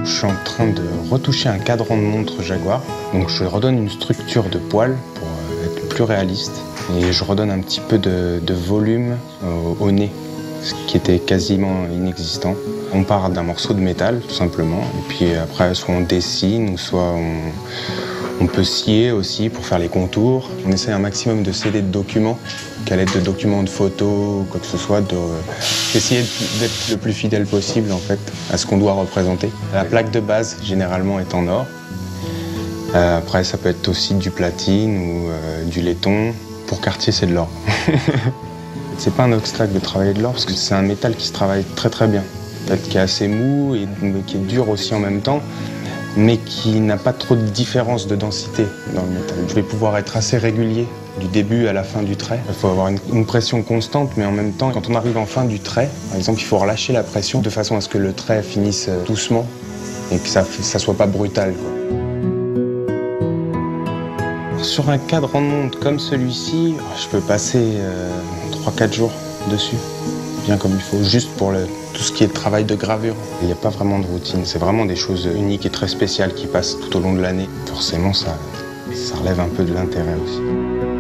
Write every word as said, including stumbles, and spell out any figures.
Je suis en train de retoucher un cadran de montre Jaguar. Donc je redonne une structure de poil pour être plus réaliste. Et je redonne un petit peu de, de volume au, au nez, ce qui était quasiment inexistant. On part d'un morceau de métal, tout simplement. Et puis après, soit on dessine, ou soit on, on peut scier aussi pour faire les contours. On essaie un maximum de sceller de documents, qu'à l'aide de documents de photos, quoi que ce soit, d'essayer d'être le plus fidèle possible en fait à ce qu'on doit représenter. La plaque de base, généralement, est en or. Euh, après, ça peut être aussi du platine ou euh, du laiton. Pour Cartier, c'est de l'or. C'est pas un obstacle de travailler de l'or parce que c'est un métal qui se travaille très très bien. Qui est assez mou et qui est dur aussi en même temps, mais qui n'a pas trop de différence de densité dans le métal. Je vais pouvoir être assez régulier du début à la fin du trait. Il faut avoir une, une pression constante, mais en même temps, quand on arrive en fin du trait, par exemple, il faut relâcher la pression de façon à ce que le trait finisse doucement et que ça ne soit pas brutal, quoi. Sur un cadran de montre comme celui-ci, je peux passer euh, trois quatre jours dessus, bien comme il faut, juste pour le, tout ce qui est travail de gravure. Il n'y a pas vraiment de routine, c'est vraiment des choses uniques et très spéciales qui passent tout au long de l'année. Forcément, ça, ça relève un peu de l'intérêt aussi.